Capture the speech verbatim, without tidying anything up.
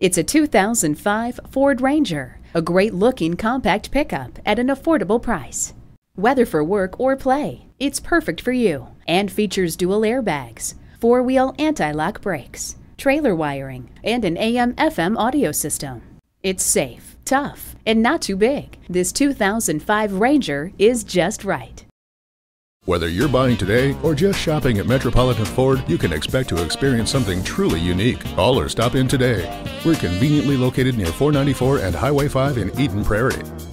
It's a two thousand five Ford Ranger, a great-looking compact pickup at an affordable price. Whether for work or play, it's perfect for you and features dual airbags, four-wheel anti-lock brakes, trailer wiring, and an A M F M audio system. It's safe, tough, and not too big. This two thousand five Ranger is just right. Whether you're buying today or just shopping at Metropolitan Ford, you can expect to experience something truly unique. Call or stop in today. We're conveniently located near four ninety-four and Highway five in Eden Prairie.